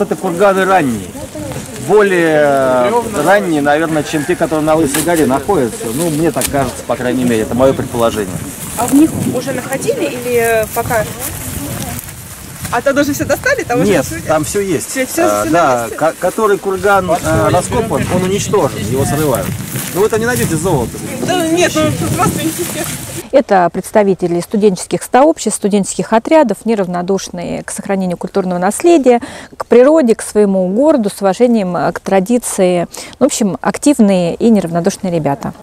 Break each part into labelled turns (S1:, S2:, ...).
S1: вот это курганы ранние. Более ранние, наверное, чем те, которые на Лысой горе находятся. Ну, мне так кажется, по крайней мере, это мое предположение.
S2: А в них уже находили или пока? А там уже все достали? Там
S1: нет,
S2: уже
S1: там все есть.
S2: Все
S1: да, который курган раскопан, он уничтожен, его срывают. Но вы там не найдете золото.
S2: Да, нет, ну просто интересно.
S3: Это представители студенческих сообществ, студенческих отрядов, неравнодушные к сохранению культурного наследия, к природе, к своему городу, с уважением к традиции. В общем, активные и неравнодушные ребята.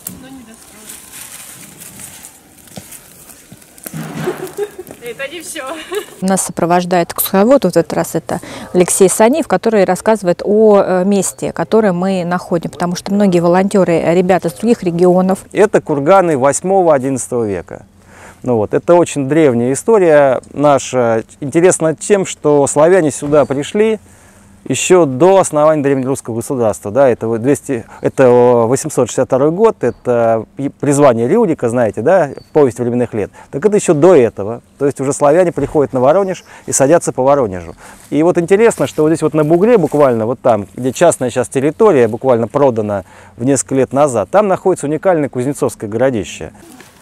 S2: Это не все.
S3: Нас сопровождает экскурсовод, вот в этот раз это Алексей Саниев, который рассказывает о месте, которое мы находим, потому что многие волонтеры, ребята с других регионов.
S4: Это курганы 8-11 века. Ну вот, это очень древняя история наша. Интересно тем, что славяне сюда пришли еще до основания древнерусского государства. Да, это 862 год, это призвание Рюрика, знаете, да, повесть временных лет. Так это еще до этого. То есть уже славяне приходят на Воронеж и садятся по Воронежу. И вот интересно, что вот здесь вот на бугре, буквально вот там, где частная сейчас территория, буквально продана в несколько лет назад, там находится уникальное Кузнецовское городище.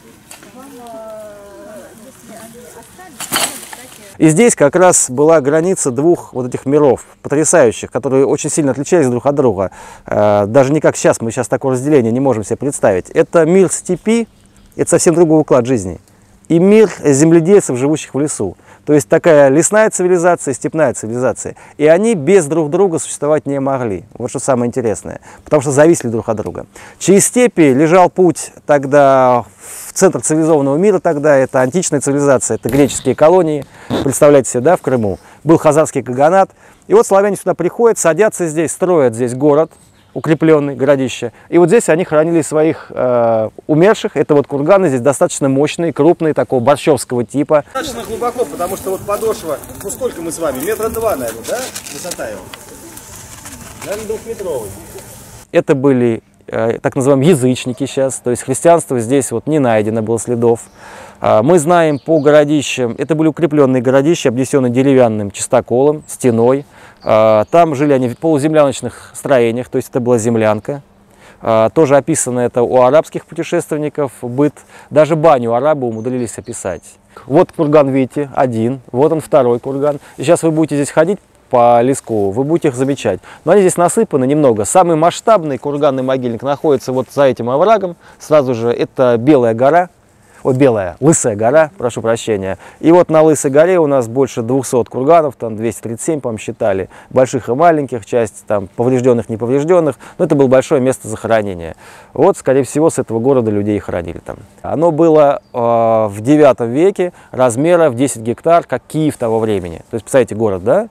S4: И здесь как раз была граница двух вот этих миров, потрясающих, которые очень сильно отличались друг от друга. Даже не как сейчас, мы сейчас такое разделение не можем себе представить. Это мир степи, это совсем другой уклад жизни. И мир земледельцев, живущих в лесу. То есть такая лесная цивилизация, степная цивилизация. И они без друг друга существовать не могли. Вот что самое интересное. Потому что зависели друг от друга. Через степи лежал путь тогда в центр цивилизованного мира тогда. Это античная цивилизация, это греческие колонии. Представляете себе, да, в Крыму. Был хазарский каганат. И вот славяне сюда приходят, садятся здесь, строят здесь город. Укрепленный, городище. И вот здесь они хранили своих умерших. Это вот курганы здесь достаточно мощные, крупные, такого борщевского типа.
S1: Достаточно глубоко, потому что вот подошва, ну сколько мы с вами, 2 метра, наверное, да, высота его? Наверное, 2-метровый.
S4: Это были так называемые язычники сейчас, то есть христианство здесь вот не найдено было следов. Мы знаем по городищам, это были укрепленные городища, обнесенные деревянным чистоколом, стеной. Там жили они в полуземляночных строениях, то есть это была землянка. Тоже описано это у арабских путешественников, быт. Даже баню арабы умудрились описать. Вот курган, видите, один, вот он второй курган. И сейчас вы будете здесь ходить по леску, вы будете их замечать. Но они здесь насыпаны немного. Самый масштабный курганный могильник находится вот за этим оврагом. Сразу же это Белая гора. Вот Лысая гора, прошу прощения. И вот на Лысой горе у нас больше 200 курганов, там 237, по-моему, считали. Больших и маленьких, часть там поврежденных, неповрежденных. Но это было большое место захоронения. Вот, скорее всего, с этого города людей хоронили там. Оно было в 9 веке, размера в 10 гектар, как Киев того времени. То есть, представляете, город, да?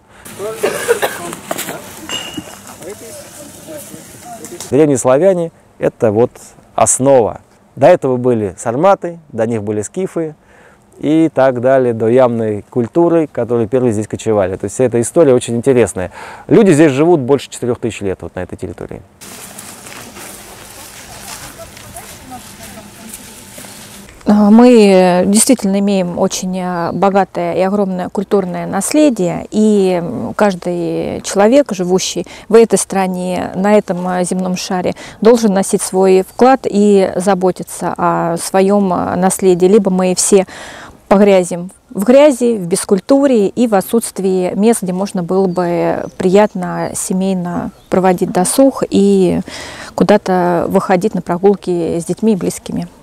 S4: Древние славяне – это вот основа. До этого были сарматы, до них были скифы и так далее, до ямной культуры, которые первые здесь кочевали. То есть вся эта история очень интересная. Люди здесь живут больше 4000 лет вот на этой территории.
S3: Мы действительно имеем очень богатое и огромное культурное наследие, и каждый человек, живущий в этой стране, на этом земном шаре, должен носить свой вклад и заботиться о своем наследии. Либо мы все погрязим в грязи, в бескультуре и в отсутствии мест, где можно было бы приятно семейно проводить досуг и куда-то выходить на прогулки с детьми и близкими.